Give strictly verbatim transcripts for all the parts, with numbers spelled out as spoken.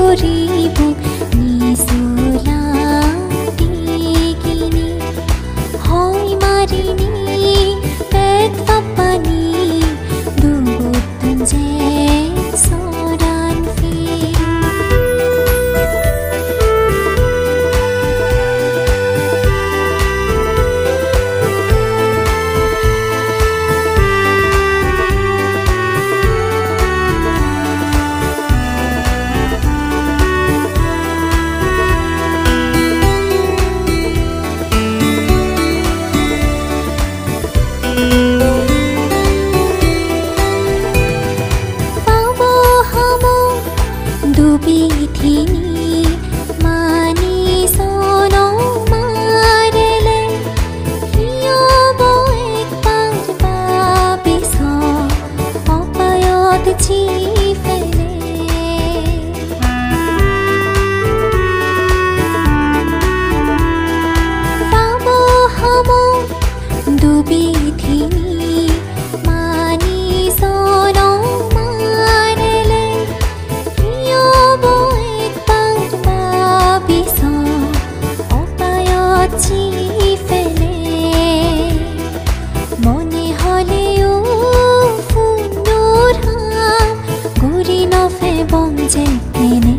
ফুৰিব নিচলা কিনি হয় মাৰিনি পেট পাপানি দুগুতন যে চৰান ফি Dubithini mani sono marele hiyo boek par babiso opayot chifele babo hamo dubithini mani sono ফেলে মনে হলেও ফুন্দুর হাম গুরি নফে বঞ্জে কেনে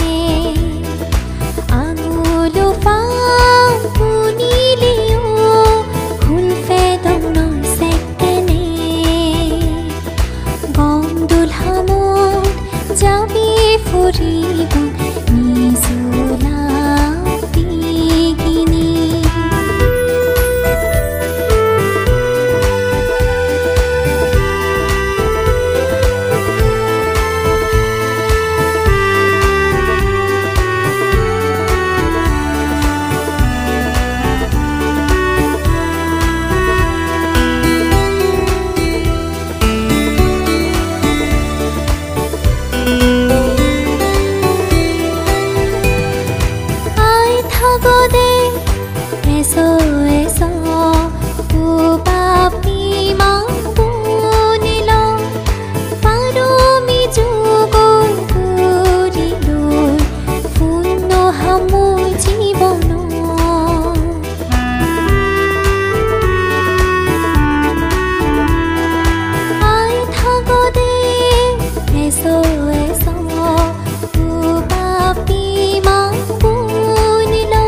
আঙুলো পাম পুনিলেও হুলফে দম নইছে কেনে গমদুল হামত যাবি ফুৰিব নিজলা eso eso o papi mabunilo paro mi jugol kurilo funno hamu jibono ai thagode eso eso o papi mabunilo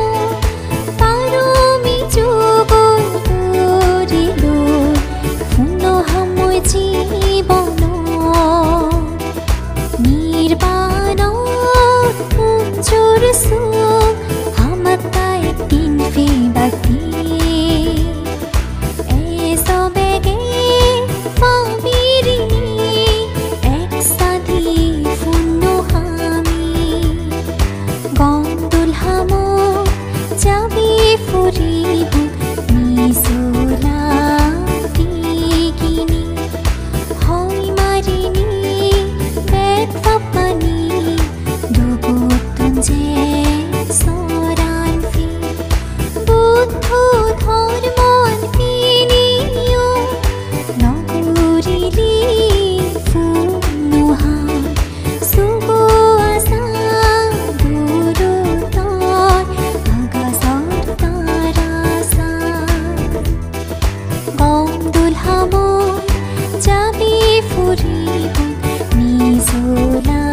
ফুৰিব নিজলা